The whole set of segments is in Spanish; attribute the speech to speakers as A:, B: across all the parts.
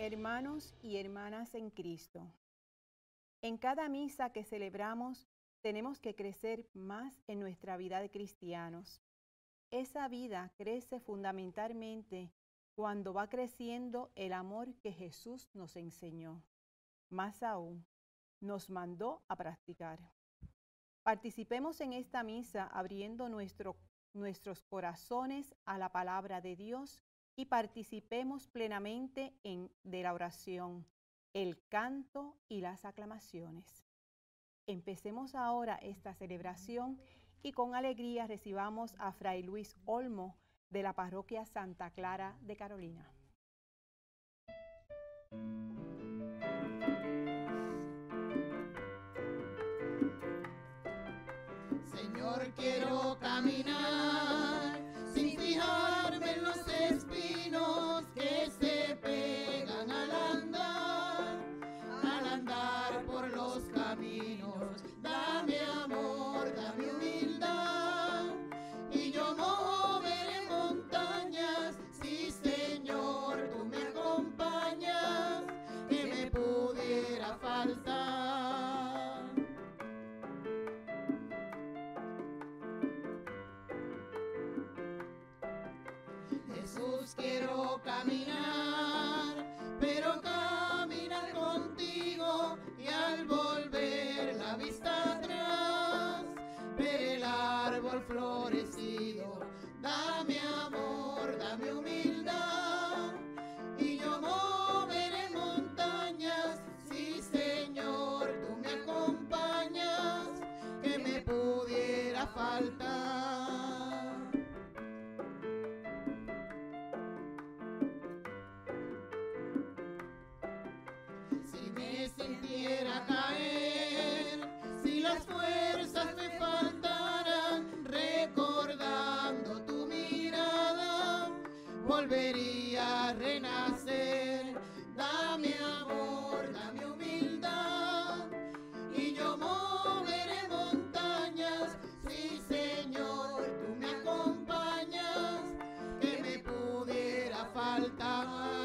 A: Hermanos y hermanas en Cristo, en cada misa que celebramos tenemos que crecer más en nuestra vida de cristianos. Esa vida crece fundamentalmente cuando va creciendo el amor que Jesús nos enseñó. Más aún, nos mandó a practicar. Participemos en esta misa abriendo nuestros corazones a la palabra de Dios y participemos plenamente de la oración, el canto y las aclamaciones. Empecemos ahora esta celebración y con alegría recibamos a Fray Luis Olmo de la Parroquia Santa Clara de Carolina.
B: Señor, quiero caminar sin fijarme en los espinos que se pegan al andar por los caminos. Dame amor, dame humildad, y yo moveré montañas. Sí, Señor, tú me acompañas, que me pudiera faltar. Jesús, quiero caminar, pero caminar contigo, y al volver la vista atrás, ver el árbol florecido. Dame amor, dame humildad, y yo moveré montañas. Sí, Señor, tú me acompañas, que me pudiera faltar. Si me sintiera caer, si las fuerzas me faltaran, recordando tu mirada, volvería a renacer. Dame amor, dame humildad, y yo moveré montañas. Sí, Señor, tú me acompañas, que me pudiera faltar.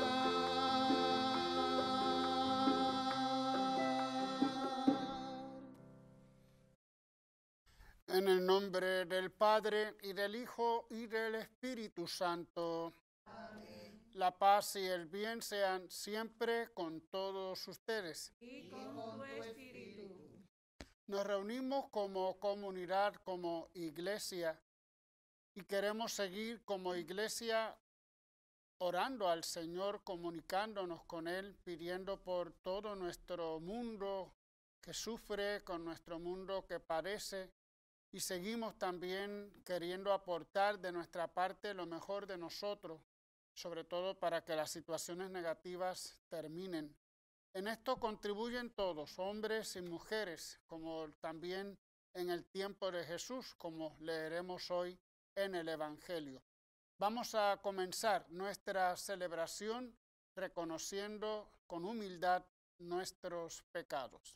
C: En el nombre del Padre, y del Hijo, y del Espíritu Santo.
B: Amén.
C: La paz y el bien sean siempre con todos ustedes.
B: Y con tu espíritu.
C: Nos reunimos como comunidad, como iglesia, y queremos seguir como iglesia orando al Señor, comunicándonos con Él, pidiendo por todo nuestro mundo que sufre, con nuestro mundo que padece. Y seguimos también queriendo aportar de nuestra parte lo mejor de nosotros, sobre todo para que las situaciones negativas terminen. En esto contribuyen todos, hombres y mujeres, como también en el tiempo de Jesús, como leeremos hoy en el Evangelio. Vamos a comenzar nuestra celebración reconociendo con humildad nuestros pecados.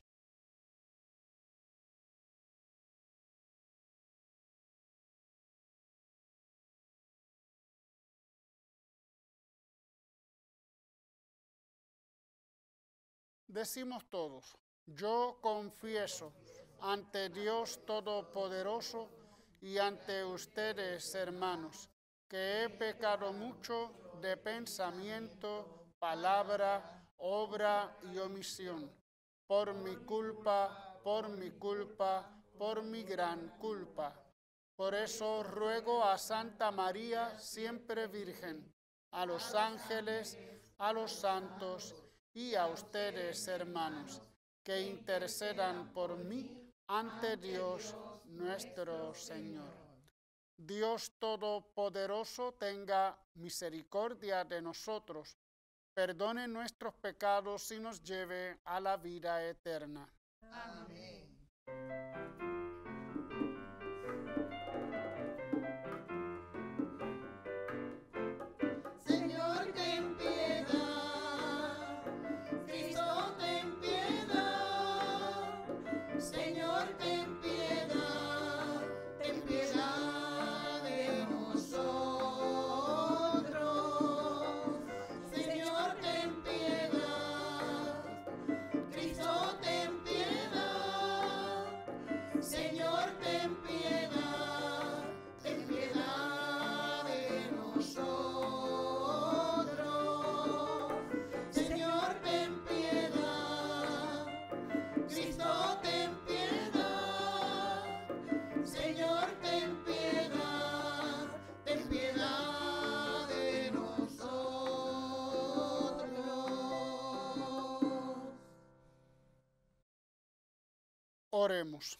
C: Decimos todos: yo confieso ante Dios Todopoderoso y ante ustedes, hermanos, que he pecado mucho de pensamiento, palabra, obra y omisión, por mi culpa, por mi gran culpa. Por eso ruego a Santa María, siempre Virgen, a los ángeles, a los santos y a ustedes, hermanos, que intercedan por mí ante Dios nuestro Señor. Dios Todopoderoso tenga misericordia de nosotros, perdone nuestros pecados y nos lleve a la vida eterna.
B: Amén. Señor, ten piedad. Cristo, ten piedad. Señor, ten piedad. Ten piedad de nosotros. Señor, ten piedad.
C: Oremos.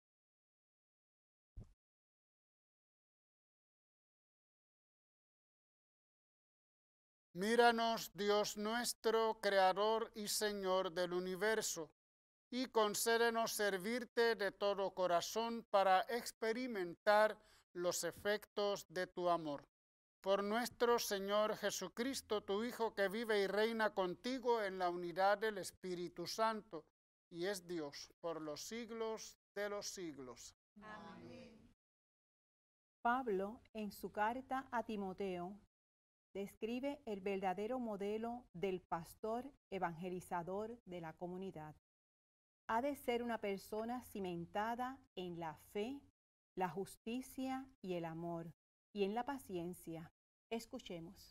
C: Míranos, Dios nuestro, Creador y Señor del universo, y concédenos servirte de todo corazón para experimentar los efectos de tu amor. Por nuestro Señor Jesucristo, tu Hijo, que vive y reina contigo en la unidad del Espíritu Santo, y es Dios por los siglos de los siglos.
B: Amén.
A: Pablo, en su carta a Timoteo, describe el verdadero modelo del pastor evangelizador de la comunidad. Ha de ser una persona cimentada en la fe, la justicia y el amor, y en la paciencia. Escuchemos.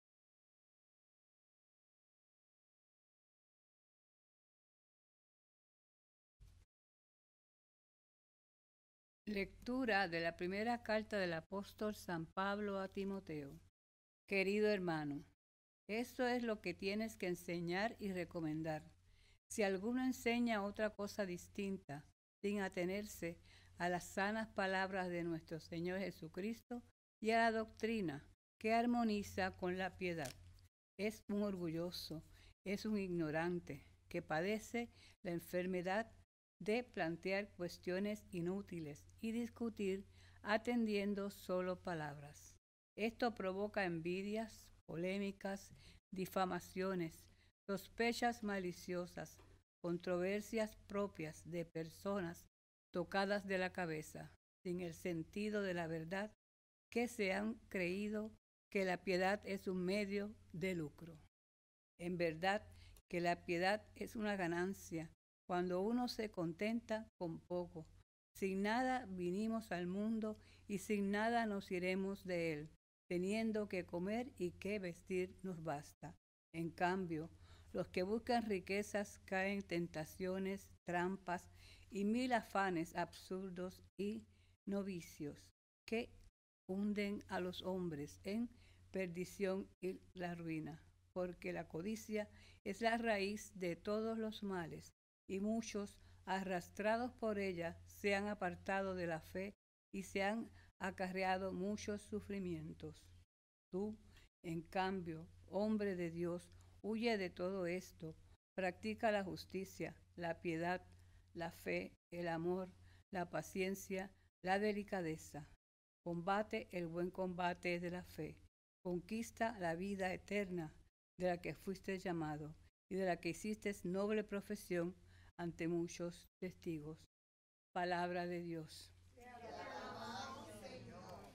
D: Lectura de la primera carta del apóstol San Pablo a Timoteo. Querido hermano, esto es lo que tienes que enseñar y recomendar. Si alguno enseña otra cosa distinta, sin atenerse a las sanas palabras de nuestro Señor Jesucristo y a la doctrina que armoniza con la piedad, es un orgulloso, es un ignorante que padece la enfermedad de plantear cuestiones inútiles y discutir atendiendo solo palabras. Esto provoca envidias, polémicas, difamaciones, sospechas maliciosas, controversias propias de personas tocadas de la cabeza, sin el sentido de la verdad, que se han creído que la piedad es un medio de lucro. En verdad que la piedad es una ganancia cuando uno se contenta con poco. Sin nada vinimos al mundo y sin nada nos iremos de él. Teniendo que comer y que vestir nos basta. En cambio, los que buscan riquezas caen en tentaciones, trampas y mil afanes absurdos y novicios que hunden a los hombres en perdición y la ruina, porque la codicia es la raíz de todos los males, y muchos, arrastrados por ella, se han apartado de la fe y se han acarreado muchos sufrimientos. Tú, en cambio, hombre de Dios, huye de todo esto, practica la justicia, la piedad, la fe, el amor, la paciencia, la delicadeza. Combate el buen combate de la fe, conquista la vida eterna de la que fuiste llamado y de la que hiciste noble profesión ante muchos testigos. Palabra de Dios.
B: Te alabamos, Señor.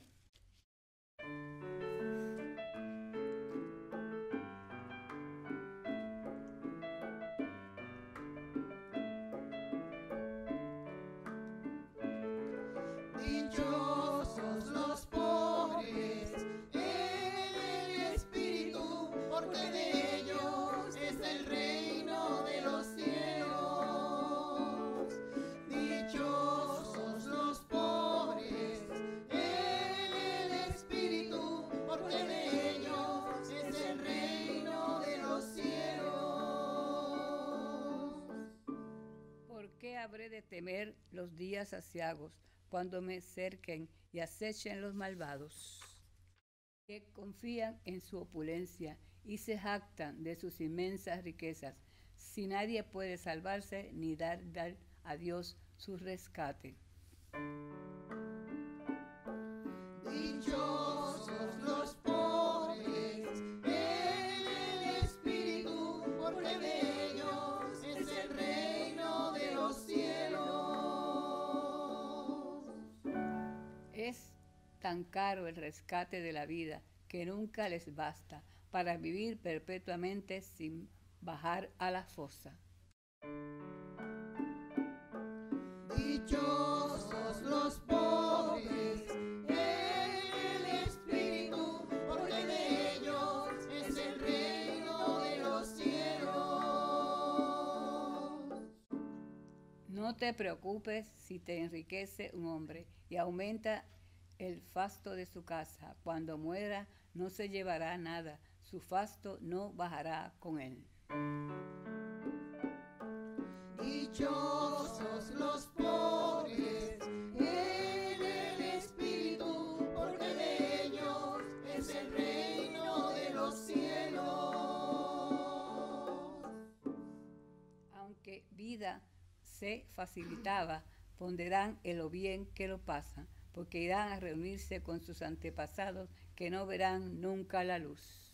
B: Dichosos los pobres en el espíritu, porque de ellos es el reino de los cielos. Dichosos los pobres en el espíritu, porque de ellos es el reino de los cielos.
D: ¿Por qué habré de temer los días aciagos, cuando me cerquen y acechen los malvados, que confían en su opulencia y se jactan de sus inmensas riquezas, si nadie puede salvarse ni dar a Dios su rescate?
B: Dichosos los pobres en el espíritu, porque de ellos es el reino de los cielos.
D: Es tan caro el rescate de la vida que nunca les basta para vivir perpetuamente sin bajar a la fosa.
B: Dichosos los pobres en el espíritu, porque de ellos es el reino de los cielos.
D: No te preocupes si te enriquece un hombre y aumenta el fasto de su casa. Cuando muera no se llevará nada, su fasto no bajará con él.
B: Dichosos los pobres
D: se facilitaba, pondrán en lo bien que lo pasan, porque irán a reunirse con sus antepasados que no verán nunca la luz.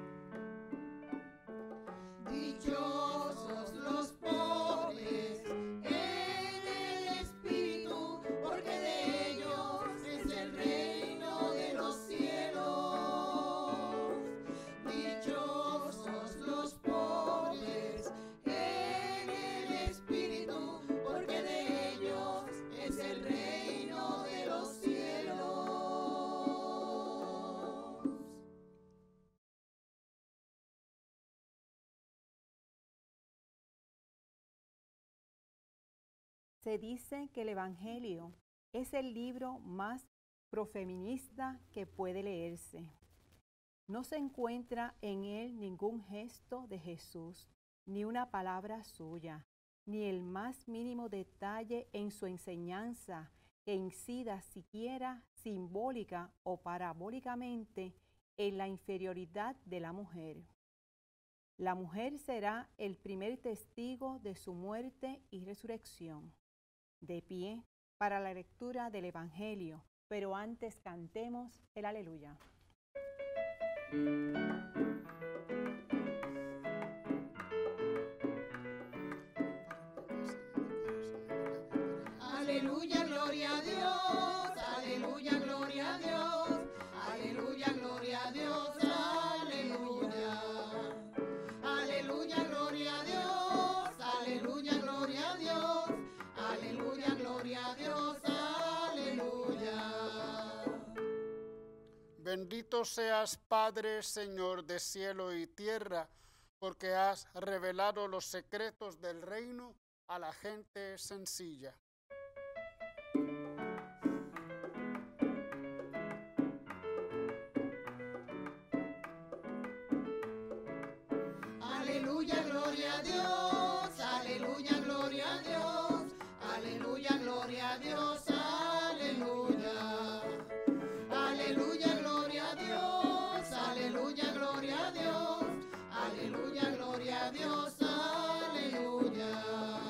B: Dichosos los pobres en el espíritu, porque de ellos es el reino de los cielos. Dichosos los pobres en el espíritu, porque de ellos es el reino de los cielos.
A: Se dice que el Evangelio es el libro más profeminista que puede leerse. No se encuentra en él ningún gesto de Jesús, ni una palabra suya, ni el más mínimo detalle en su enseñanza que incida siquiera simbólica o parabólicamente en la inferioridad de la mujer. La mujer será el primer testigo de su muerte y resurrección. De pie para la lectura del Evangelio, pero antes cantemos el Aleluya.
B: Aleluya, gloria a Dios, aleluya, gloria a Dios, aleluya, gloria a Dios, aleluya. Aleluya, gloria a Dios, aleluya, gloria a Dios, aleluya, gloria a Dios, aleluya.
C: Bendito seas, Padre, Señor de cielo y tierra, porque has revelado los secretos del reino a la gente sencilla.
B: Aleluya, gloria a Dios, aleluya, gloria a Dios, aleluya, gloria a Dios, aleluya. Aleluya, gloria a Dios, aleluya, gloria a Dios, aleluya, gloria a Dios, aleluya.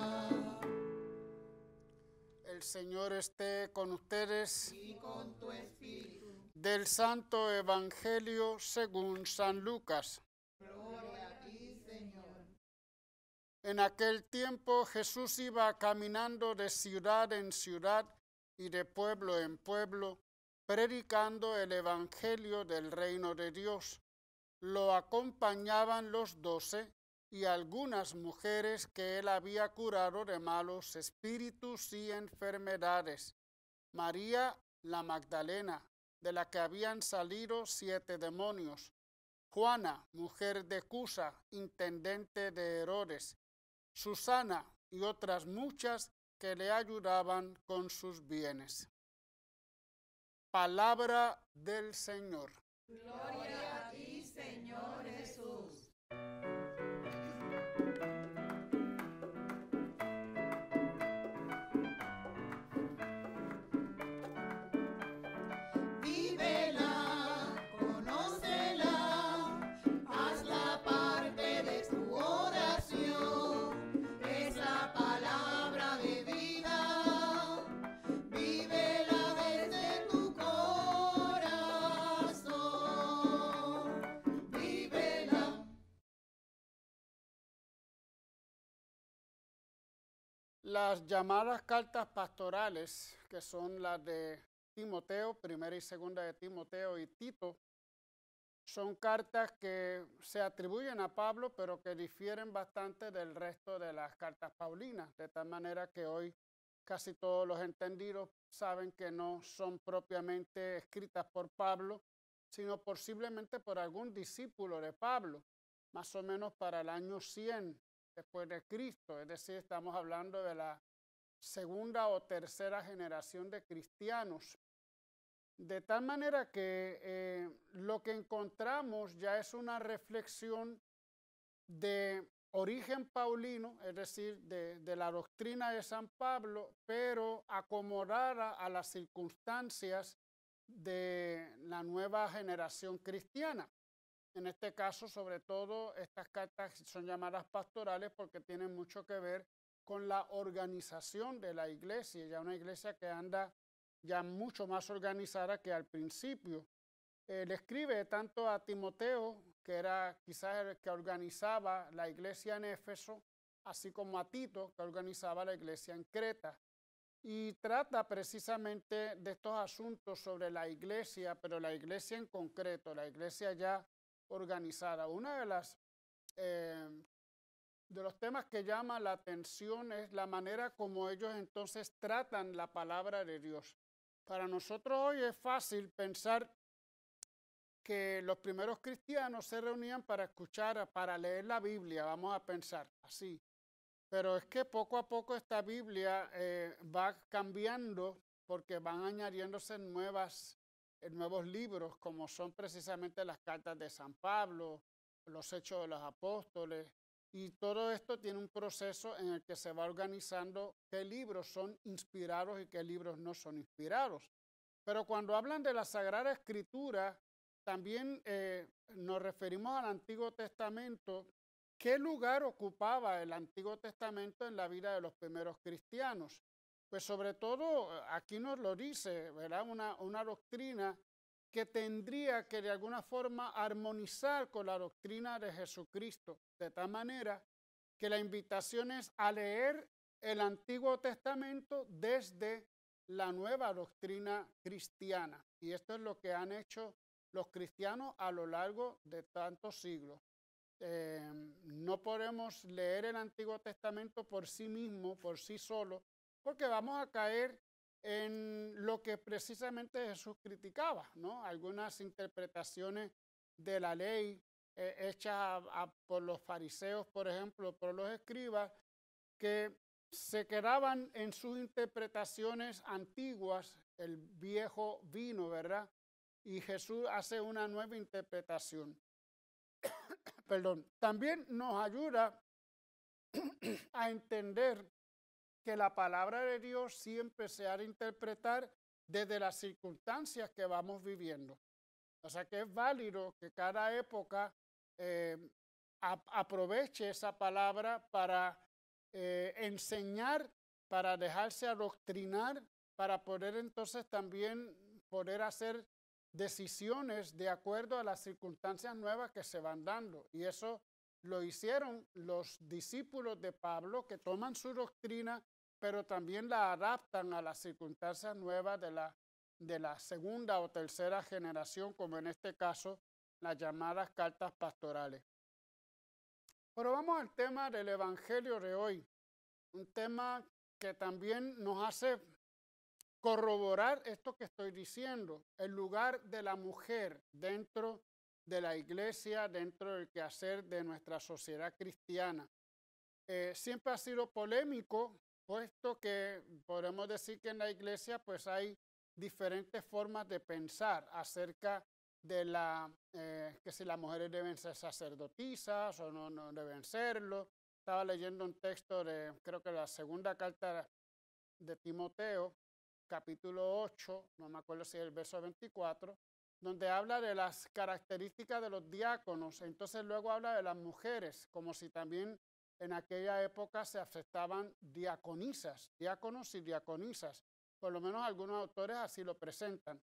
C: El Señor esté con ustedes.
B: Y con tu espíritu.
C: Del Santo Evangelio según San Lucas.
B: Gloria a ti, Señor.
C: En aquel tiempo Jesús iba caminando de ciudad en ciudad y de pueblo en pueblo, predicando el Evangelio del reino de Dios. Lo acompañaban los 12 y algunas mujeres que él había curado de malos espíritus y enfermedades. María la Magdalena, de la que habían salido 7 demonios. Juana, mujer de Cusa, intendente de Herodes. Susana y otras muchas que le ayudaban con sus bienes. Palabra del Señor.
B: Gloria a ti, Señor Jesús. Vívela, conócela, haz la parte de tu oración. Es la palabra de vida. Vívela desde tu corazón. Vívela.
C: Las llamadas cartas pastorales, que son las de Timoteo, primera y segunda de Timoteo y Tito, son cartas que se atribuyen a Pablo, pero que difieren bastante del resto de las cartas paulinas, de tal manera que hoy casi todos los entendidos saben que no son propiamente escritas por Pablo, sino posiblemente por algún discípulo de Pablo, más o menos para el año 100 después de Cristo, es decir, estamos hablando de la segunda o tercera generación de cristianos. De tal manera que lo que encontramos ya es una reflexión de origen paulino, es decir, de la doctrina de San Pablo, pero acomodada a las circunstancias de la nueva generación cristiana. En este caso, sobre todo, estas cartas son llamadas pastorales porque tienen mucho que ver con la organización de la iglesia, ya una iglesia que anda ya mucho más organizada que al principio. Le escribe tanto a Timoteo, que era quizás el que organizaba la iglesia en Éfeso, así como a Tito, que organizaba la iglesia en Creta. Y trata precisamente de estos asuntos sobre la iglesia, pero la iglesia en concreto, la iglesia ya organizada. Uno de los temas que llama la atención es la manera como ellos entonces tratan la palabra de Dios. Para nosotros hoy es fácil pensar que los primeros cristianos se reunían para escuchar, para leer la Biblia, vamos a pensar así. Pero es que poco a poco esta Biblia va cambiando porque van añadiéndose nuevos libros, como son precisamente las cartas de San Pablo, los Hechos de los Apóstoles, y todo esto tiene un proceso en el que se va organizando qué libros son inspirados y qué libros no son inspirados. Pero cuando hablan de la Sagrada Escritura, también nos referimos al Antiguo Testamento. ¿Qué lugar ocupaba el Antiguo Testamento en la vida de los primeros cristianos? Pues sobre todo, aquí nos lo dice, ¿verdad? Una doctrina que tendría que de alguna forma armonizar con la doctrina de Jesucristo, de tal manera que la invitación es a leer el Antiguo Testamento desde la nueva doctrina cristiana. Y esto es lo que han hecho los cristianos a lo largo de tantos siglos. No podemos leer el Antiguo Testamento por sí mismo, por sí solo, porque vamos a caer en lo que precisamente Jesús criticaba, ¿no? Algunas interpretaciones de la ley hechas por los fariseos, por ejemplo, por los escribas, que se quedaban en sus interpretaciones antiguas, el viejo vino, ¿verdad? Y Jesús hace una nueva interpretación. Perdón. También nos ayuda a entender que la palabra de Dios siempre se ha de interpretar desde las circunstancias que vamos viviendo. O sea que es válido que cada época aproveche esa palabra para enseñar, para dejarse adoctrinar, para poder entonces también poder hacer decisiones de acuerdo a las circunstancias nuevas que se van dando. Y eso lo hicieron los discípulos de Pablo, que toman su doctrina, pero también la adaptan a las circunstancias nuevas de la segunda o tercera generación, como en este caso las llamadas cartas pastorales. Pero vamos al tema del Evangelio de hoy, un tema que también nos hace corroborar esto que estoy diciendo, el lugar de la mujer dentro de la iglesia, dentro del quehacer de nuestra sociedad cristiana. Siempre ha sido polémico, puesto que podemos decir que en la iglesia pues hay diferentes formas de pensar acerca de que si las mujeres deben ser sacerdotisas o no deben serlo. Estaba leyendo un texto de, creo que la segunda carta de Timoteo, capítulo 8, no me acuerdo si es el verso 24, donde habla de las características de los diáconos. Entonces luego habla de las mujeres, como si también en aquella época se aceptaban diaconisas, diáconos y diaconisas. Por lo menos algunos autores así lo presentan.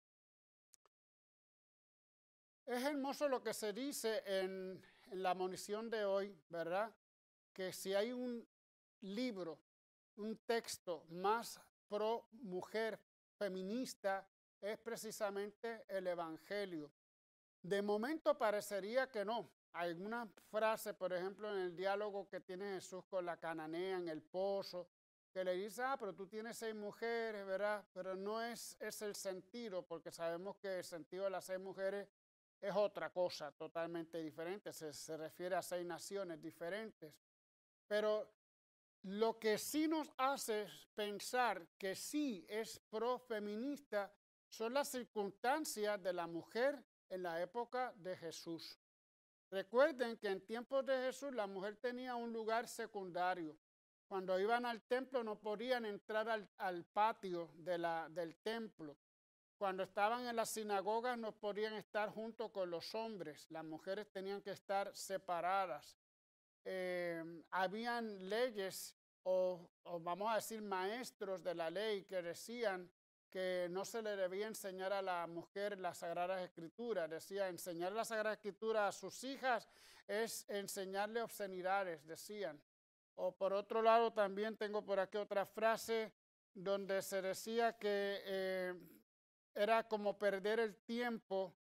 C: Es hermoso lo que se dice en la monición de hoy, ¿verdad? Que si hay un libro, un texto más pro mujer feminista, es precisamente el Evangelio. De momento parecería que no. Hay una frase, por ejemplo, en el diálogo que tiene Jesús con la cananea en el pozo, que le dice, pero tú tienes 6 mujeres, ¿verdad? Pero no es el sentido, porque sabemos que el sentido de las 6 mujeres es otra cosa totalmente diferente, se refiere a 6 naciones diferentes. Pero lo que sí nos hace pensar que sí es profeminista son las circunstancias de la mujer en la época de Jesús. Recuerden que en tiempos de Jesús la mujer tenía un lugar secundario. Cuando iban al templo no podían entrar al patio del templo. Cuando estaban en las sinagogas no podían estar junto con los hombres. Las mujeres tenían que estar separadas. Habían leyes o vamos a decir maestros de la ley que decían que no se le debía enseñar a la mujer las Sagradas Escrituras. Decía, enseñar las Sagradas Escrituras a sus hijas es enseñarle obscenidades, decían. O por otro lado, también tengo por aquí otra frase donde se decía que era como perder el tiempo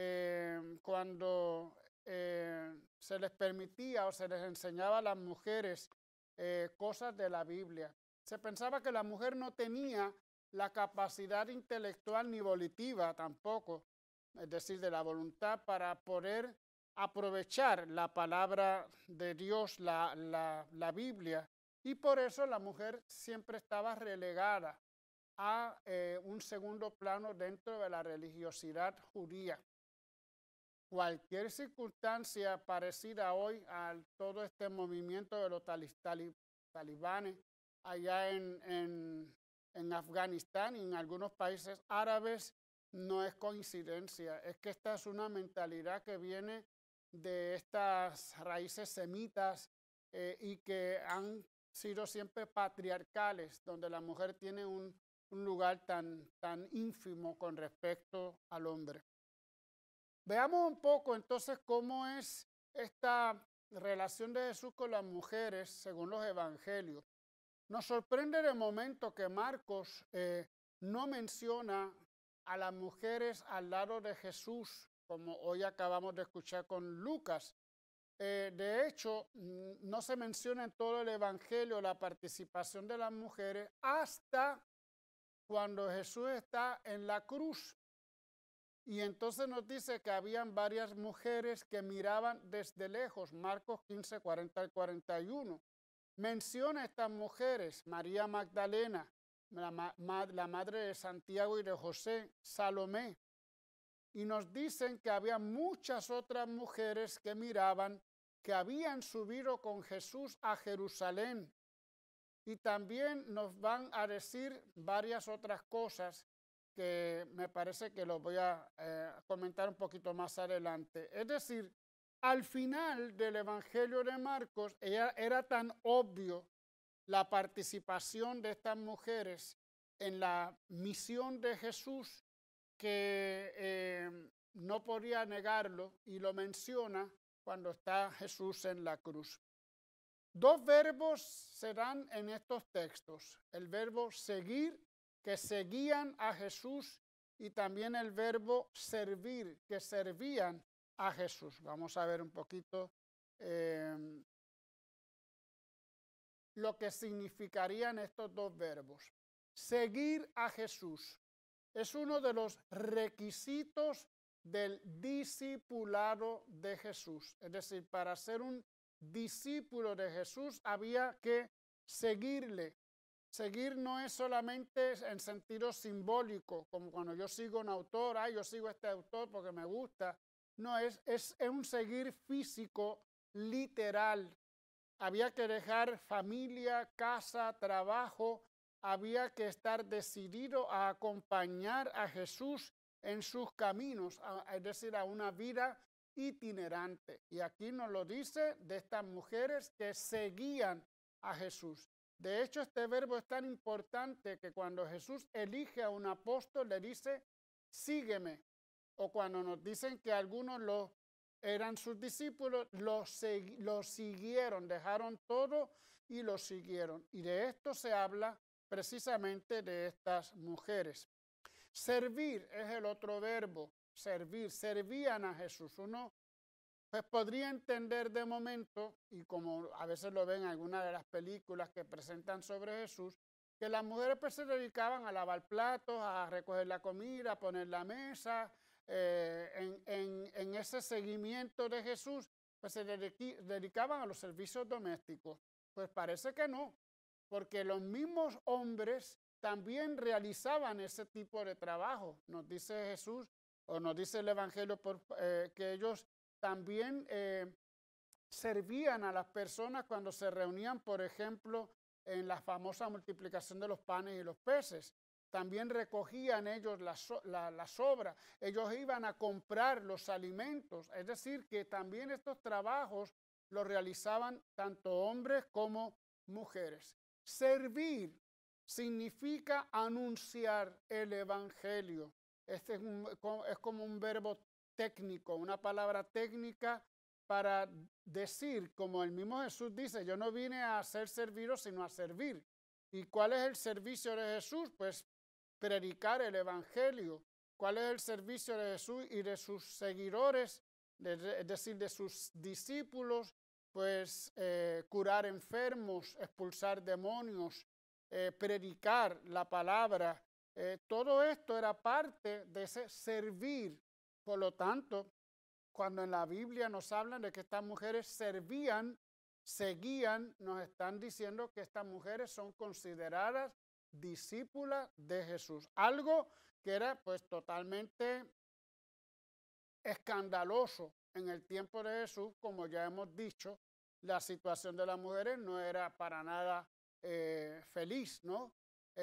C: cuando se les permitía o se les enseñaba a las mujeres cosas de la Biblia. Se pensaba que la mujer no tenía la capacidad intelectual ni volitiva tampoco, es decir, de la voluntad para poder aprovechar la palabra de Dios, la Biblia, y por eso la mujer siempre estaba relegada a un segundo plano dentro de la religiosidad judía. Cualquier circunstancia parecida hoy a todo este movimiento de los talibanes allá en Afganistán y en algunos países árabes no es coincidencia, es que esta es una mentalidad que viene de estas raíces semitas y que han sido siempre patriarcales, donde la mujer tiene un lugar tan ínfimo con respecto al hombre. Veamos un poco entonces cómo es esta relación de Jesús con las mujeres según los evangelios. Nos sorprende de momento que Marcos no menciona a las mujeres al lado de Jesús, como hoy acabamos de escuchar con Lucas. De hecho, no se menciona en todo el evangelio la participación de las mujeres hasta cuando Jesús está en la cruz. Y entonces nos dice que habían varias mujeres que miraban desde lejos, Marcos 15, 40 al 41. Menciona a estas mujeres, María Magdalena, la madre de Santiago y de José, Salomé. Y nos dicen que había muchas otras mujeres que miraban, que habían subido con Jesús a Jerusalén. Y también nos van a decir varias otras cosas que me parece que lo voy a comentar un poquito más adelante. Es decir, al final del Evangelio de Marcos era tan obvio la participación de estas mujeres en la misión de Jesús que no podía negarlo y lo menciona cuando está Jesús en la cruz. Dos verbos se dan en estos textos, el verbo seguir, que seguían a Jesús, y también el verbo servir, que servían a Jesús. Vamos a ver un poquito lo que significarían estos dos verbos. Seguir a Jesús es uno de los requisitos del discipulado de Jesús. Es decir, para ser un discípulo de Jesús había que seguirle. Seguir no es solamente en sentido simbólico, como cuando yo sigo un autor, yo sigo a este autor porque me gusta. No, es un seguir físico, literal. Había que dejar familia, casa, trabajo. Había que estar decidido a acompañar a Jesús en sus caminos, es decir, a una vida itinerante. Y aquí nos lo dice de estas mujeres que seguían a Jesús. De hecho, este verbo es tan importante que cuando Jesús elige a un apóstol, le dice, sígueme. O cuando nos dicen que algunos eran sus discípulos, los siguieron, dejaron todo y los siguieron. Y de esto se habla precisamente de estas mujeres. Servir es el otro verbo, servir. Servían a Jesús. Uno pues podría entender de momento, y como a veces lo ven en algunas de las películas que presentan sobre Jesús, que las mujeres pues se dedicaban a lavar platos, a recoger la comida, a poner la mesa. En ese seguimiento de Jesús, pues se dedicaban a los servicios domésticos. Pues parece que no, porque los mismos hombres también realizaban ese tipo de trabajo. Nos dice Jesús, o nos dice el Evangelio, que ellos también servían a las personas cuando se reunían, por ejemplo, en la famosa multiplicación de los panes y los peces. También recogían ellos las sobras. Ellos iban a comprar los alimentos. Es decir, que también estos trabajos los realizaban tanto hombres como mujeres. Servir significa anunciar el evangelio. Este es como un verbo técnico, una palabra técnica para decir, como el mismo Jesús dice, yo no vine a ser servido, sino a servir. ¿Y cuál es el servicio de Jesús? Pues predicar el evangelio. ¿Cuál es el servicio de Jesús y de sus seguidores? Es decir, de sus discípulos, pues curar enfermos, expulsar demonios, predicar la palabra. Todo esto era parte de ese servir. Por lo tanto, cuando en la Biblia nos hablan de que estas mujeres servían, seguían, nos están diciendo que estas mujeres son consideradas discípulas de Jesús. Algo que era pues totalmente escandaloso en el tiempo de Jesús, como ya hemos dicho, la situación de las mujeres no era para nada feliz, ¿no?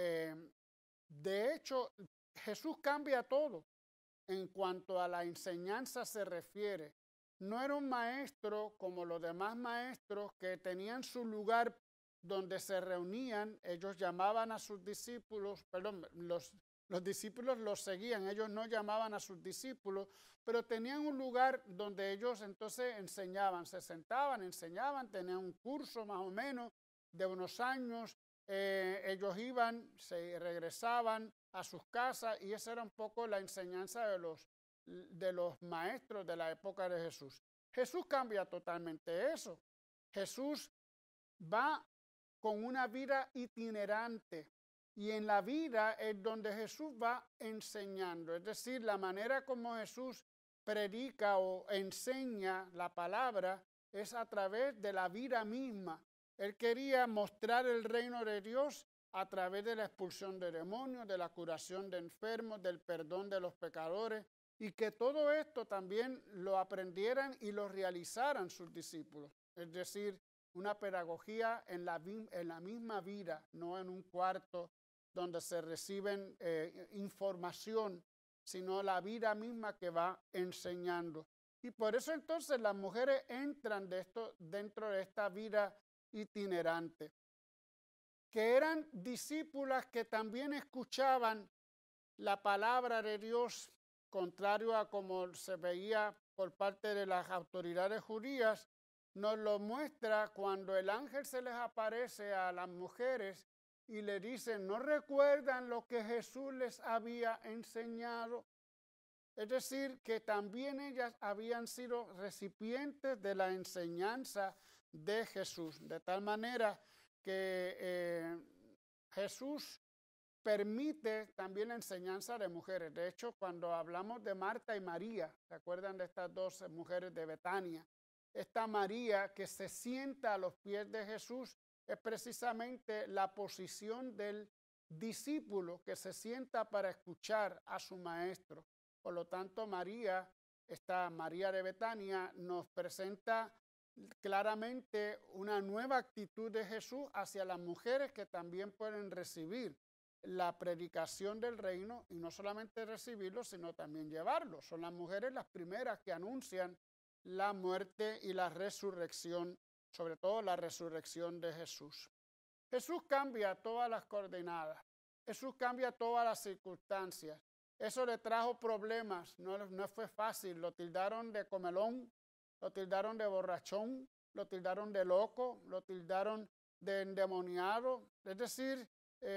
C: De hecho, Jesús cambia todo en cuanto a la enseñanza se refiere. No era un maestro como los demás maestros que tenían su lugar donde se reunían. Ellos llamaban a sus discípulos, perdón, los discípulos los seguían, ellos no llamaban a sus discípulos, pero tenían un lugar donde ellos entonces enseñaban, se sentaban, enseñaban, tenían un curso más o menos de unos años, ellos iban, se regresaban a sus casas y esa era un poco la enseñanza de los maestros de la época de Jesús. Jesús cambia totalmente eso. Jesús va con una vida itinerante y en la vida es donde Jesús va enseñando, es decir, la manera como Jesús predica o enseña la palabra es a través de la vida misma. Él quería mostrar el reino de Dios a través de la expulsión de demonios, de la curación de enfermos, del perdón de los pecadores, y que todo esto también lo aprendieran y lo realizaran sus discípulos. Es decir, una pedagogía en la misma vida, no en un cuarto donde se reciben información, sino la vida misma que va enseñando. Y por eso entonces las mujeres entran dentro de esta vida itinerante, que eran discípulas que también escuchaban la palabra de Dios, contrario a como se veía por parte de las autoridades judías. Nos lo muestra cuando el ángel se les aparece a las mujeres y le dice, ¿no recuerdan lo que Jesús les había enseñado? Es decir, que también ellas habían sido recipientes de la enseñanza de Jesús, de tal manera que Jesús permite también la enseñanza de mujeres. De hecho, cuando hablamos de Marta y María, ¿se acuerdan de estas dos mujeres de Betania? Esta María que se sienta a los pies de Jesús es precisamente la posición del discípulo que se sienta para escuchar a su maestro. Por lo tanto, María, esta María de Betania, nos presenta claramente una nueva actitud de Jesús hacia las mujeres que también pueden recibir la predicación del reino y no solamente recibirlo, sino también llevarlo. Son las mujeres las primeras que anuncian la muerte y la resurrección, sobre todo la resurrección de Jesús. Jesús cambia todas las coordenadas, Jesús cambia todas las circunstancias. Eso le trajo problemas, no fue fácil, lo tildaron de comelón, lo tildaron de borrachón, lo tildaron de loco, lo tildaron de endemoniado, es decir,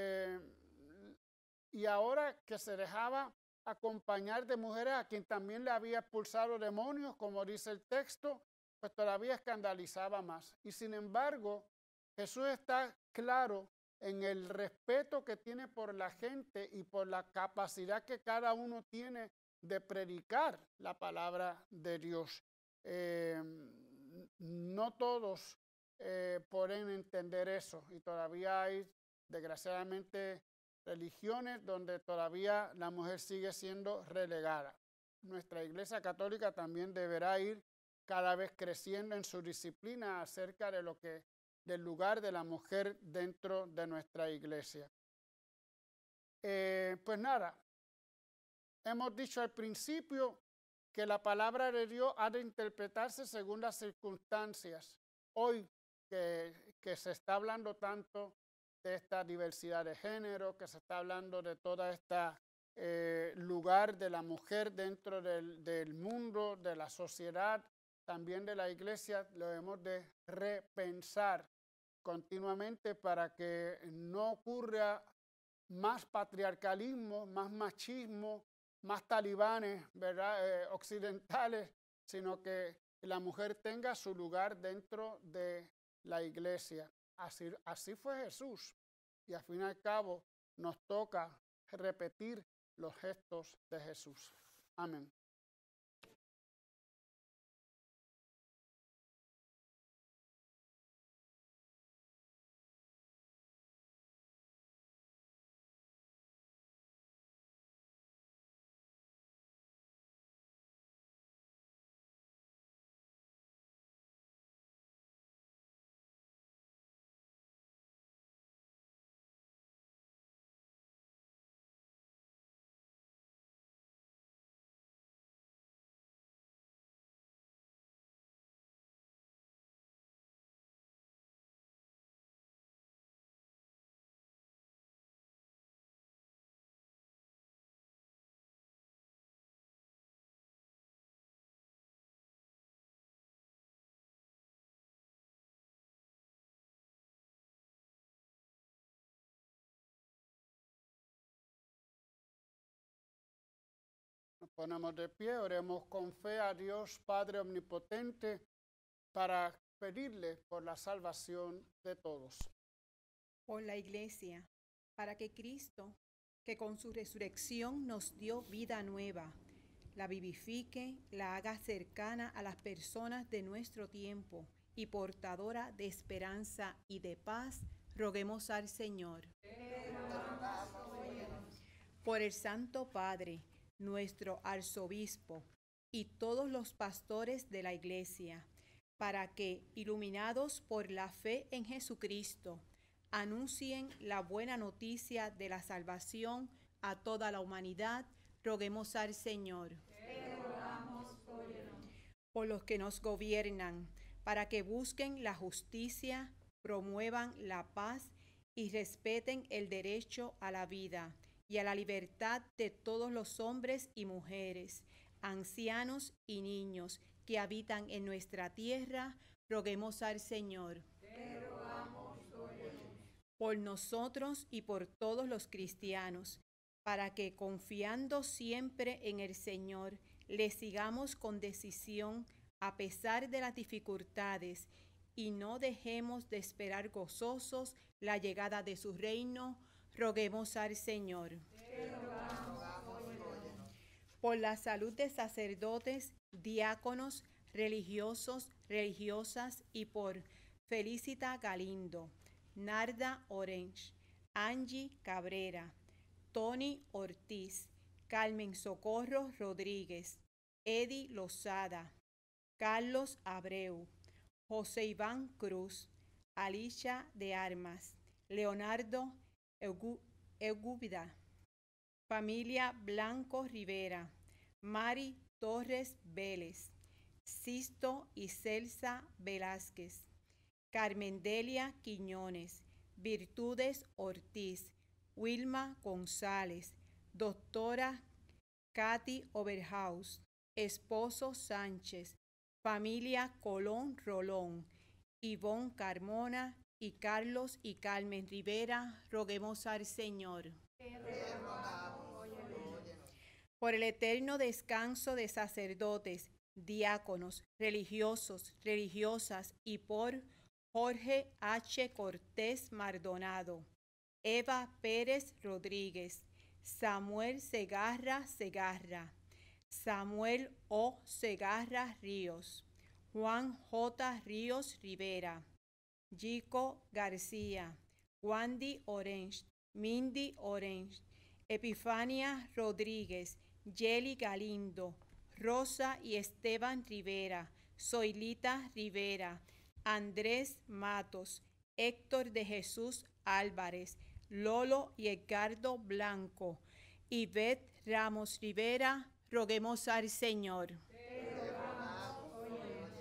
C: y ahora que se dejaba acompañar de mujeres a quien también le había expulsado demonios, como dice el texto, pues todavía escandalizaba más. Y sin embargo, Jesús está claro en el respeto que tiene por la gente y por la capacidad que cada uno tiene de predicar la palabra de Dios. No todos pueden entender eso y todavía hay, desgraciadamente, religiones donde todavía la mujer sigue siendo relegada. Nuestra Iglesia Católica también deberá ir cada vez creciendo en su disciplina acerca de del lugar de la mujer dentro de nuestra iglesia. Pues nada, hemos dicho al principio que la palabra de Dios ha de interpretarse según las circunstancias. Hoy que se está hablando tanto de esta diversidad de género, que se está hablando de toda esta lugar de la mujer dentro del mundo, de la sociedad, también de la iglesia. Lo debemos de repensar continuamente para que no ocurra más patriarcalismo, más machismo, más talibanes, ¿verdad? Occidentales, sino que la mujer tenga su lugar dentro de la iglesia. Así fue Jesús, y al fin y al cabo nos toca repetir los gestos de Jesús. Amén. Nos ponemos de pie, oremos con fe a Dios Padre Omnipotente para pedirle por la salvación de todos.
A: Por la iglesia, para que Cristo, que con su resurrección nos dio vida nueva, la vivifique, la haga cercana a las personas de nuestro tiempo y portadora de esperanza y de paz, roguemos al Señor. Por el Santo Padre, nuestro arzobispo, y todos los pastores de la iglesia, para que, iluminados por la fe en Jesucristo, anuncien la buena noticia de la salvación a toda la humanidad, roguemos al Señor. Por los que nos gobiernan, para que busquen la justicia, promuevan la paz y respeten el derecho a la vida y a la libertad de todos los hombres y mujeres, ancianos y niños que habitan en nuestra tierra, roguemos al Señor. Por nosotros y por todos los cristianos, para que, confiando siempre en el Señor, le sigamos con decisión a pesar de las dificultades y no dejemos de esperar gozosos la llegada de su reino, roguemos al Señor. Por la salud de sacerdotes, diáconos, religiosos, religiosas y por Felicita Galindo, Narda Orange, Angie Cabrera, Tony Ortiz, Carmen Socorro Rodríguez, Eddie Lozada, Carlos Abreu, José Iván Cruz, Alicia de Armas, Leonardo Eugubida, familia Blanco Rivera, Mari Torres Vélez, Sisto y Celsa Velázquez, Carmen Delia Quiñones, Virtudes Ortiz, Wilma González, doctora Katy Overhaus, esposo Sánchez, familia Colón Rolón, Ivonne Carmona y Carlos y Carmen Rivera, roguemos al Señor. Por el eterno descanso de sacerdotes, diáconos, religiosos, religiosas y por Jorge H. Cortés Maldonado, Eva Pérez Rodríguez, Samuel Segarra Segarra, Samuel O. Segarra Ríos, Juan J. Ríos Rivera, Gico García, Wandy Orange, Mindy Orange, Epifania Rodríguez, Yeli Galindo, Rosa y Esteban Rivera, Zoilita Rivera, Andrés Matos, Héctor de Jesús Álvarez, Lolo y Edgardo Blanco, Ivette Ramos Rivera, roguemos al Señor.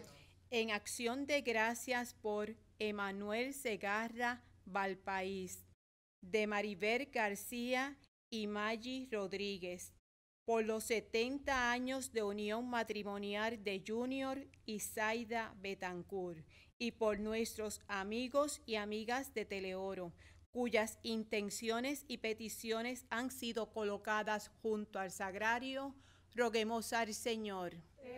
A: En acción de gracias por Emanuel Segarra Valpaís, de Maribel García y Maggie Rodríguez, por los 70 años de unión matrimonial de Junior y Zaida Betancourt, y por nuestros amigos y amigas de Teleoro, cuyas intenciones y peticiones han sido colocadas junto al sagrario, roguemos al Señor.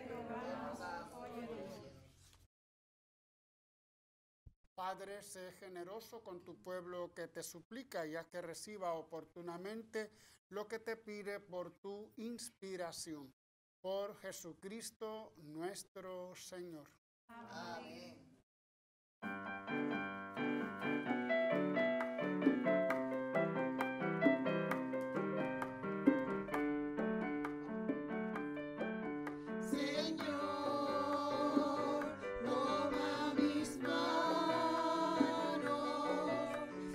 C: Padre, sé generoso con tu pueblo que te suplica, ya que reciba oportunamente lo que te pide por tu inspiración. Por Jesucristo nuestro Señor.
B: Amén. Señor, toma mis manos.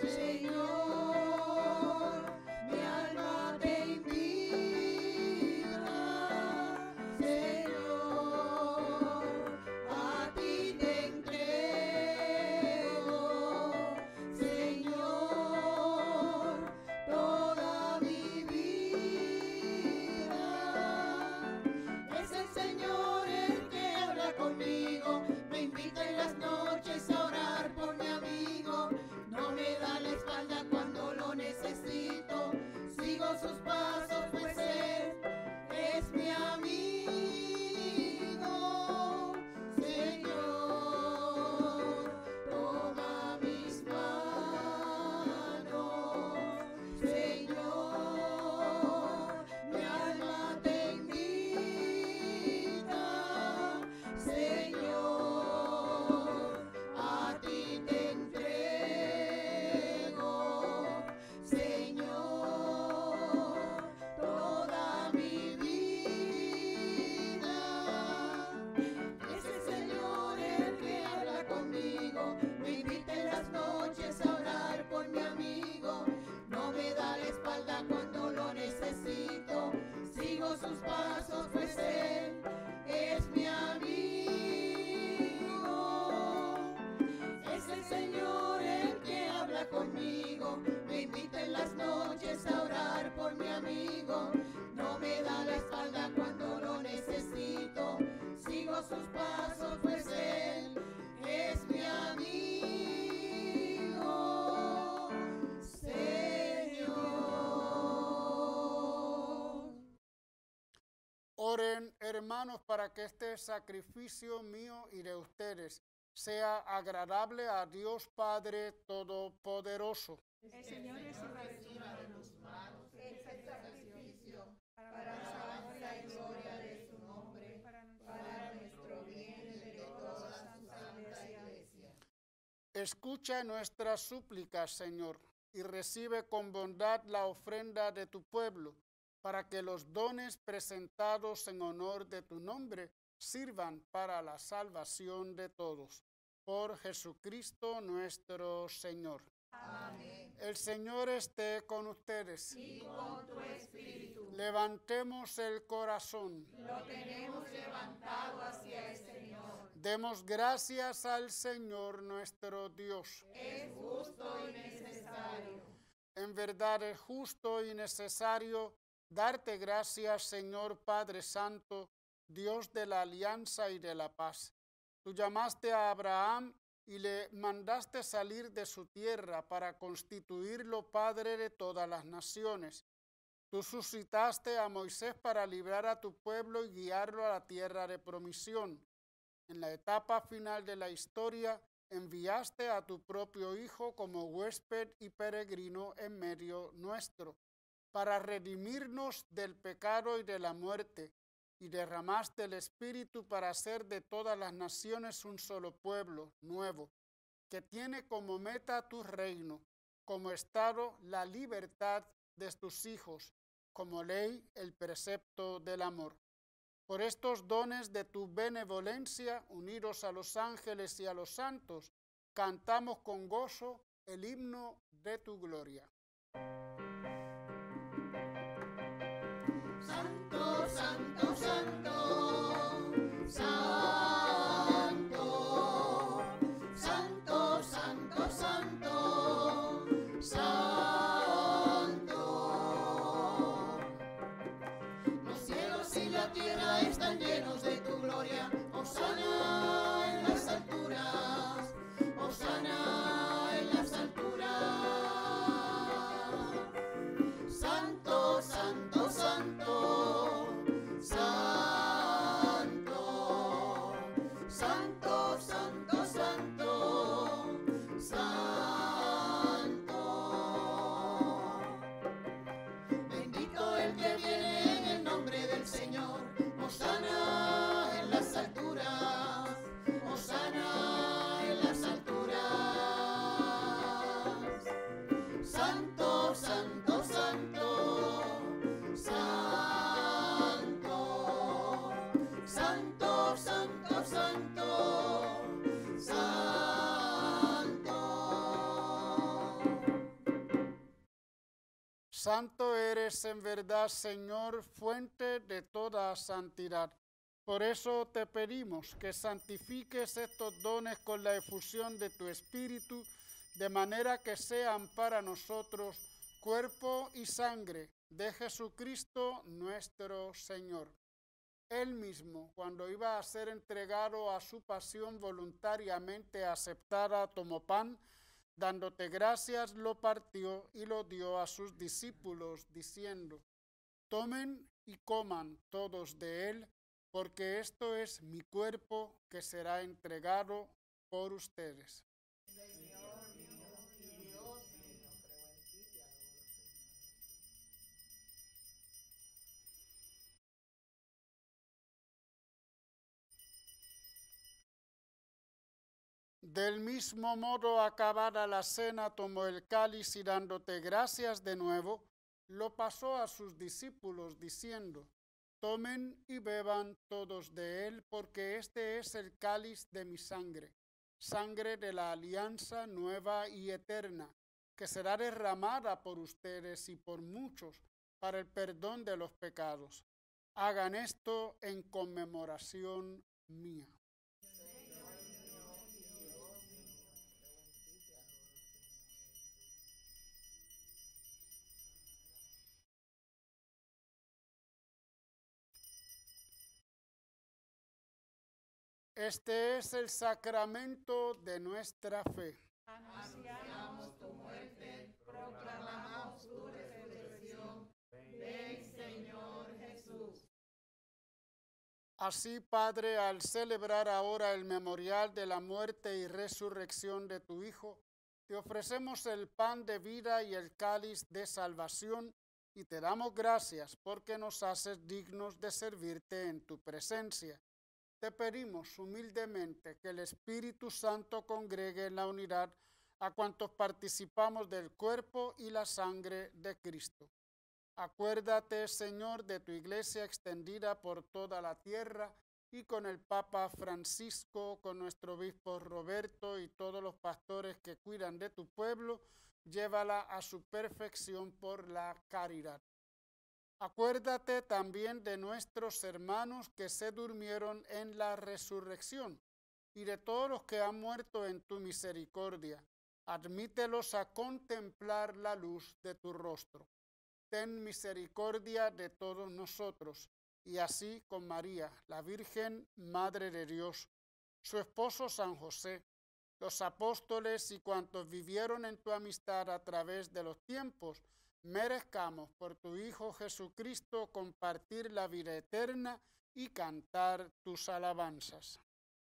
B: Señor, mi alma te invita. Señor, a ti te entrego. Señor, toda mi vida. Es el Señor el que habla conmigo, me invita en las noches a orar por mi amigo, no me da la espalda cuando lo necesito, sigo sus pasos pues él es mi amigo. Señor, toma mis manos. Señor, mi alma te invita. Señor, a ti te entrego. Señor, toda mi vida. Es el Señor el que habla conmigo, me invita en las noches a orar por mi amigo, no me da la espalda cuando lo necesito, sigo sus pasos pues él es mi amigo. Es el Señor el que habla conmigo, me invita en las noches a orar por mi amigo, no me da la espalda cuando lo necesito, sigo sus pasos pues él es mi amigo. Señor.
C: Oren, hermanos, para que este sacrificio mío y de ustedes sea agradable a Dios Padre Todopoderoso.
A: El Señor reciba de tus manos este sacrificio para la honra y gloria de su nombre, para nuestro bien y de toda la santa iglesia.
C: Escucha nuestras súplicas, Señor, y recibe con bondad la ofrenda de tu pueblo, para que los dones presentados en honor de tu nombre sirvan para la salvación de todos. Por Jesucristo nuestro Señor.
B: Amén.
C: El Señor esté con ustedes.
B: Y con tu espíritu.
C: Levantemos el corazón.
B: Lo tenemos levantado hacia el Señor.
C: Demos gracias al Señor nuestro Dios.
B: Es justo y necesario.
C: En verdad es justo y necesario darte gracias, Señor Padre Santo, Dios de la alianza y de la paz. Tú llamaste a Abraham y le mandaste salir de su tierra para constituirlo padre de todas las naciones. Tú suscitaste a Moisés para librar a tu pueblo y guiarlo a la tierra de promisión. En la etapa final de la historia, enviaste a tu propio Hijo como huésped y peregrino en medio nuestro, para redimirnos del pecado y de la muerte, y derramaste el Espíritu para hacer de todas las naciones un solo pueblo nuevo, que tiene como meta tu reino, como estado la libertad de tus hijos, como ley el precepto del amor. Por estos dones de tu benevolencia, unidos a los ángeles y a los santos, cantamos con gozo el himno de tu gloria.
B: Santo, santo, santo, santo, santo, santo, santo, santo.
C: Santo eres en verdad, Señor, fuente de toda santidad. Por eso te pedimos que santifiques estos dones con la efusión de tu Espíritu, de manera que sean para nosotros cuerpo y sangre de Jesucristo nuestro Señor. Él mismo, cuando iba a ser entregado a su pasión voluntariamente aceptada, tomó pan, dándote gracias, lo partió y lo dio a sus discípulos, diciendo: tomen y coman todos de él, porque esto es mi cuerpo que será entregado por ustedes. Del mismo modo, acabada la cena, tomó el cáliz y dándote gracias de nuevo, lo pasó a sus discípulos, diciendo: tomen y beban todos de él, porque este es el cáliz de mi sangre, sangre de la alianza nueva y eterna, que será derramada por ustedes y por muchos para el perdón de los pecados. Hagan esto en conmemoración mía. Este es el sacramento de nuestra fe.
B: Anunciamos tu muerte, proclamamos tu resurrección. Ven, Señor Jesús.
C: Así, Padre, al celebrar ahora el memorial de la muerte y resurrección de tu Hijo, te ofrecemos el pan de vida y el cáliz de salvación, y te damos gracias porque nos haces dignos de servirte en tu presencia. Te pedimos humildemente que el Espíritu Santo congregue en la unidad a cuantos participamos del cuerpo y la sangre de Cristo. Acuérdate, Señor, de tu iglesia extendida por toda la tierra y con el Papa Francisco, con nuestro obispo Roberto y todos los pastores que cuidan de tu pueblo, llévala a su perfección por la caridad. Acuérdate también de nuestros hermanos que se durmieron en la resurrección y de todos los que han muerto en tu misericordia. Admítelos a contemplar la luz de tu rostro. Ten misericordia de todos nosotros, y así con María, la Virgen, Madre de Dios, su esposo San José, los apóstoles y cuantos vivieron en tu amistad a través de los tiempos, merezcamos por tu Hijo Jesucristo compartir la vida eterna y cantar tus alabanzas.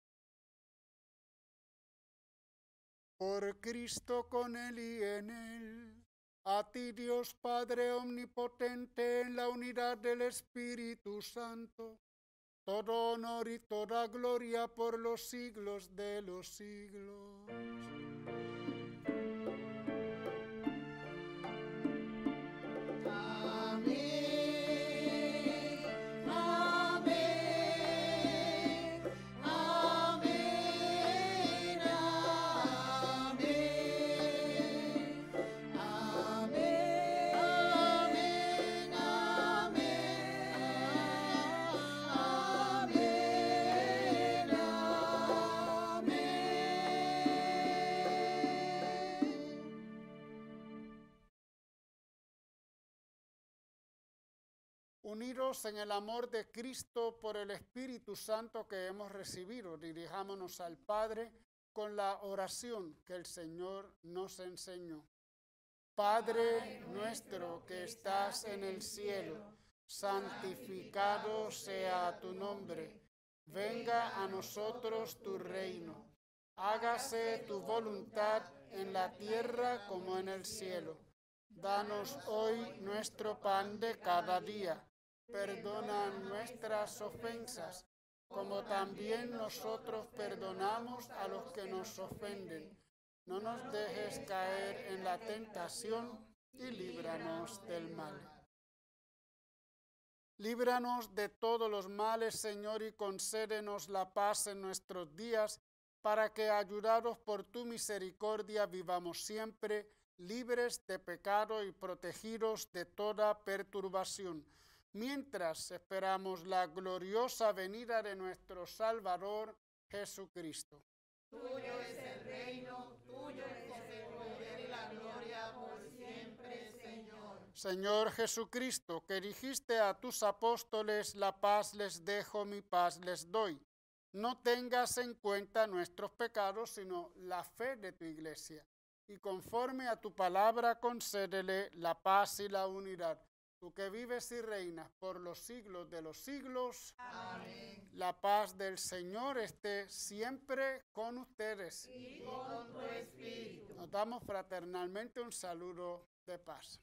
C: Por Cristo, con Él y en Él, a ti Dios Padre omnipotente, en la unidad del Espíritu Santo, todo honor y toda gloria por los siglos de los siglos. Unidos en el amor de Cristo por el Espíritu Santo que hemos recibido, dirijámonos al Padre con la oración que el Señor nos enseñó. Padre nuestro que estás en el cielo, santificado sea tu nombre. Venga a nosotros tu reino. Hágase tu voluntad en la tierra como en el cielo. Danos hoy nuestro pan de cada día. Perdona nuestras ofensas, como también nosotros perdonamos a los que nos ofenden. No nos dejes caer en la tentación y líbranos del mal. Líbranos de todos los males, Señor, y concédenos la paz en nuestros días, para que, ayudados por tu misericordia, vivamos siempre libres de pecado y protegidos de toda perturbación, mientras esperamos la gloriosa venida de nuestro Salvador Jesucristo.
B: Tuyo es el reino, tuyo es el poder y la gloria por siempre, Señor.
C: Señor Jesucristo, que dijiste a tus apóstoles, la paz les dejo, mi paz les doy. No tengas en cuenta nuestros pecados, sino la fe de tu iglesia. Y conforme a tu palabra, concédele la paz y la unidad. Tú que vives y reinas por los siglos de los siglos.
B: Amén.
C: La paz del Señor esté siempre con ustedes.
B: Y con tu espíritu.
C: Nos damos fraternalmente un saludo de paz.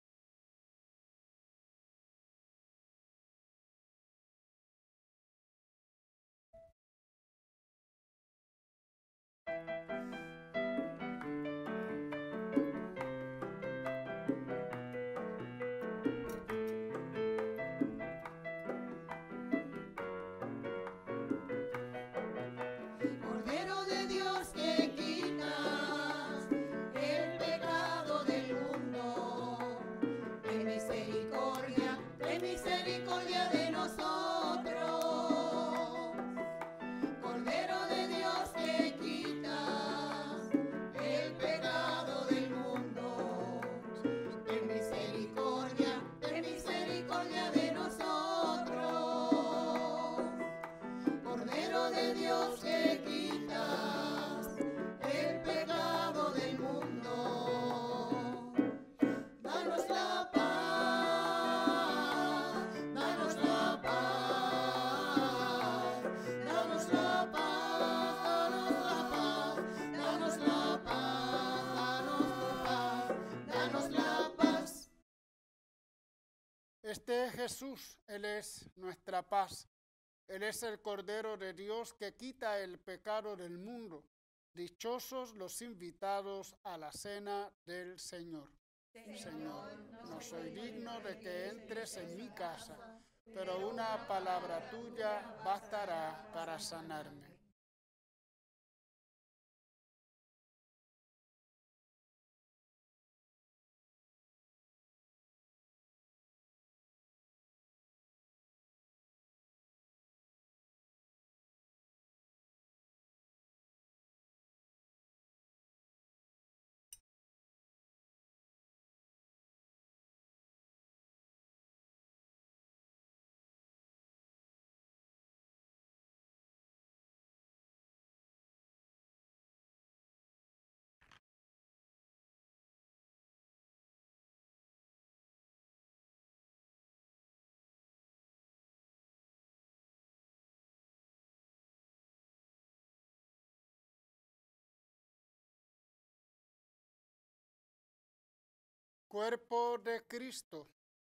B: Cordero de Dios que quitas el pecado del mundo, ten misericordia de nosotros. Cordero de Dios que quitas el pecado del mundo, ten misericordia de nosotros. Cordero de Dios que quitas el pecado del mundo, danos la paz, danos la paz, danos la paz, danos la paz, danos la paz.
C: Este es Jesús, Él es nuestra paz. Él es el Cordero de Dios que quita el pecado del mundo. Dichosos los invitados a la cena del Señor. Señor, no soy digno de que entres en mi casa, pero una palabra tuya bastará para sanarme. Cuerpo de Cristo.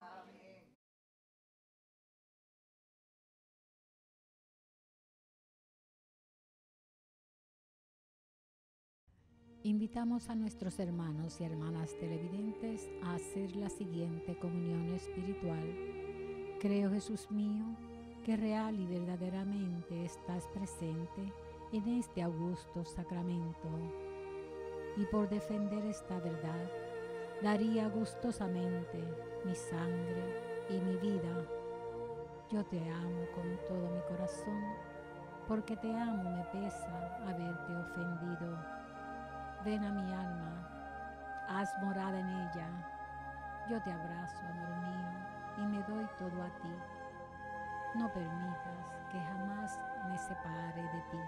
E: Invitamos a nuestros hermanos y hermanas televidentes a hacer la siguiente comunión espiritual. Creo, Jesús mío, que real y verdaderamente estás presente en este augusto sacramento. Y por defender esta verdad, daría gustosamente mi sangre y mi vida. Yo te amo con todo mi corazón, porque te amo me pesa haberte ofendido. Ven a mi alma, haz morada en ella. Yo te abrazo, amor mío, y me doy todo a ti. No permitas que jamás me separe de ti.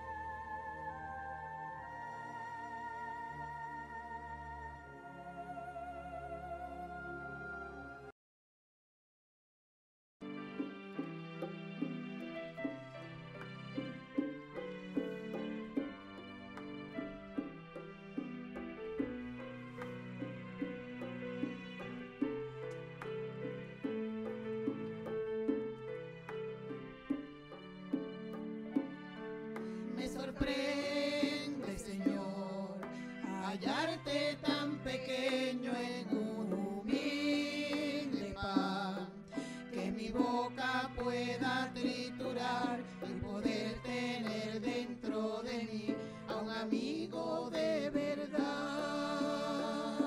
B: Me sorprende, Señor, hallarte tan pequeño en un humilde pan, que mi boca pueda triturar y poder tener dentro de mí a un amigo de verdad.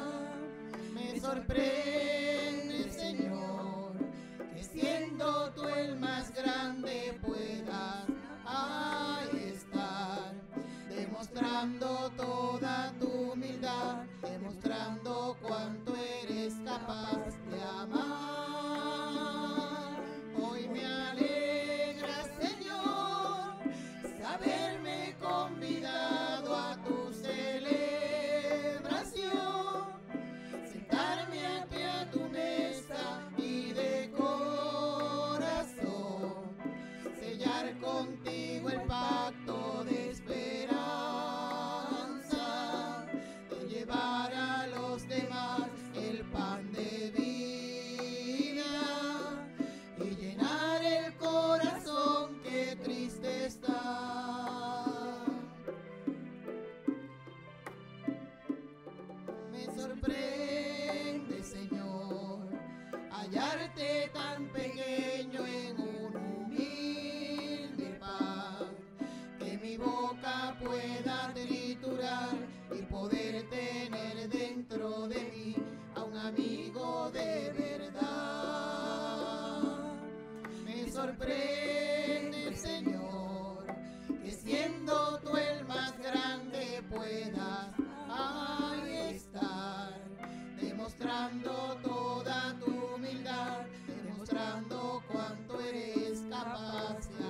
B: sorprende, Señor, que siendo tú el más grande puedas ahí estar, demostrando toda tu humildad, demostrando cuánto eres capaz de amar. Hoy me alegra, Señor, haberme convidado a tu celebración, sentarme aquí a tu mesa y de corazón sellar contigo el pacto de esperanza, de llevar a los demás el pan de vida y llenar el corazón que triste está. Me sorprende, Señor, hallarte tan pequeño en un humilde pan, que mi boca pueda triturar y poder tener dentro de mí a un amigo de verdad. Me sorprende, Señor, que siendo tú el más grande puedas ahí estar, demostrando toda tu humildad, demostrando cuánto eres capaz de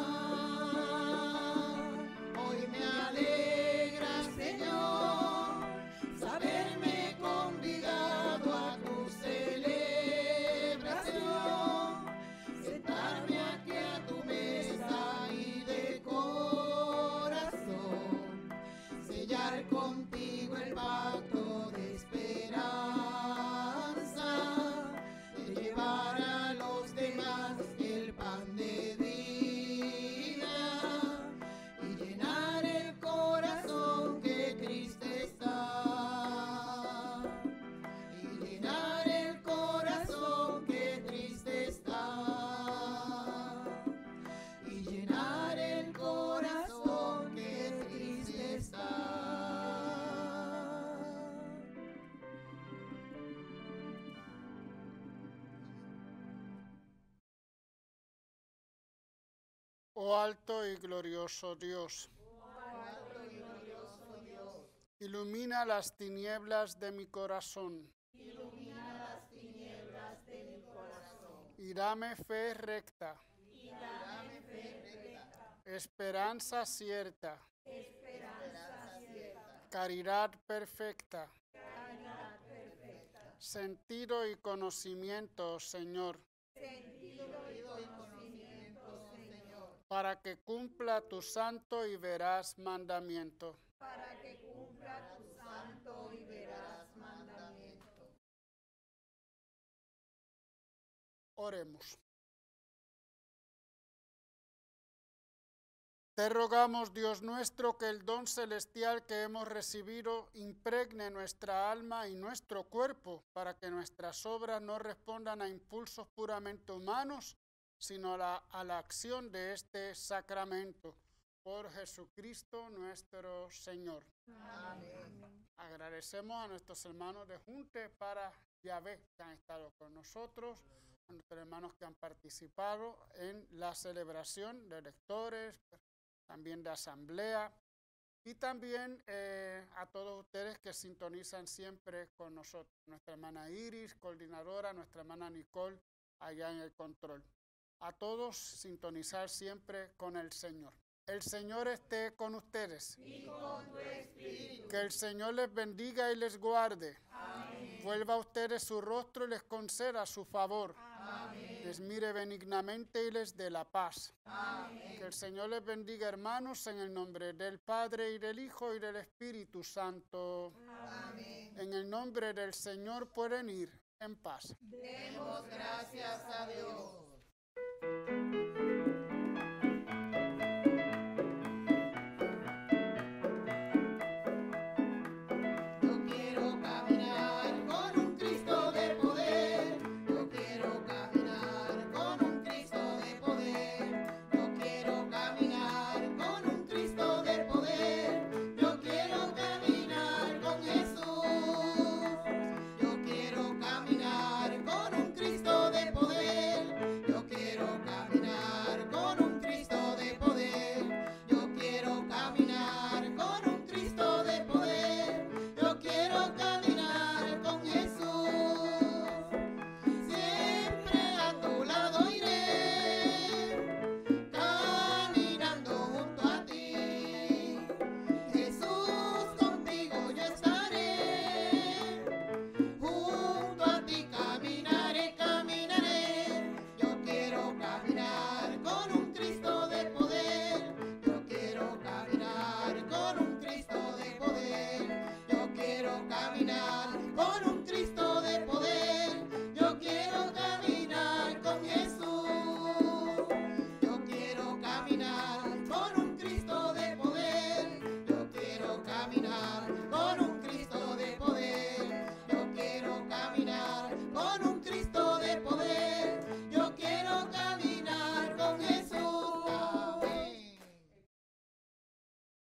B: amar. Hoy me alegra, Señor, saberme convidado a tu celebración, sentarme aquí a tu mesa y de corazón sellar contigo el pacto de esperanza, de llevar a los demás el pan de vida y llenar el corazón que triste está, y llenar el corazón que triste está, y llenar el corazón que triste está.
C: Oh alto y glorioso Dios, ilumina las tinieblas de mi corazón, y dame fe recta, esperanza cierta, caridad perfecta, sentido y conocimiento, Señor, para que cumpla tu santo y veraz mandamiento. Oremos. Te rogamos, Dios nuestro, que el don celestial que hemos recibido impregne nuestra alma y nuestro cuerpo, para que nuestras obras no respondan a impulsos puramente humanos, sino a la acción de este sacramento. Por Jesucristo nuestro Señor. Amén. Agradecemos a nuestros hermanos de Junte para Yahvé que han estado con nosotros, a nuestros hermanos que han participado en la celebración de lectores, también de asamblea, y también a todos ustedes que sintonizan siempre con nosotros. Nuestra hermana Iris, coordinadora, nuestra hermana Nicole, allá en el control. A todos sintonizar siempre con el Señor. El Señor esté con ustedes.
B: Y con tu espíritu.
C: Que el Señor les bendiga y les guarde.
B: Amén.
C: Vuelva a ustedes su rostro y les conceda su favor.
B: Amén.
C: Les mire benignamente y les dé la paz.
B: Amén.
C: Que el Señor les bendiga, hermanos, en el nombre del Padre y del Hijo y del Espíritu Santo.
B: Amén.
C: En el nombre del Señor pueden ir en paz.
B: Demos gracias a Dios.